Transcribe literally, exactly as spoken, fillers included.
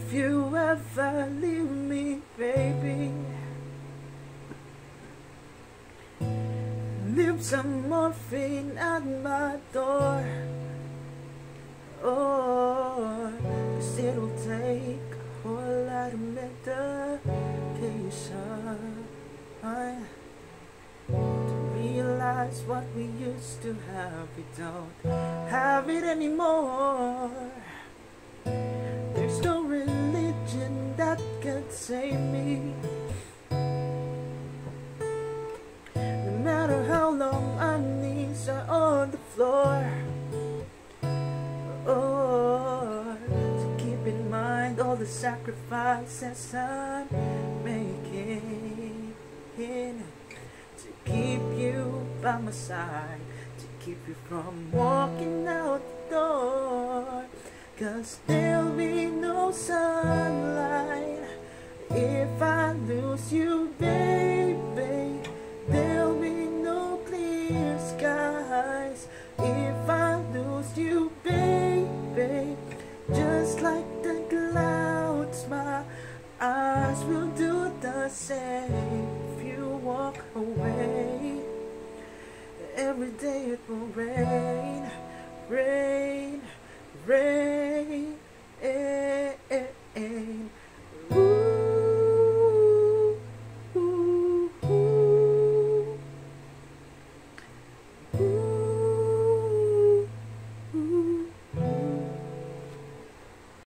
If you ever leave me, baby, leave some morphine at my door. Oh, 'cause it'll take a whole lot of medication to realize what we used to have. We don't have it anymore. There's no religion that can save me. No matter how long our knees are on the floor. Oh, so keep in mind all the sacrifices I'm making to keep you by my side, to keep you from walking out the door. 'Cause there'll be no sunlight if I lose you, baby. There'll be no clear skies if I lose you, baby. Just like the clouds, my eyes will do the same. If you walk away, every day it will rain, rain, rain.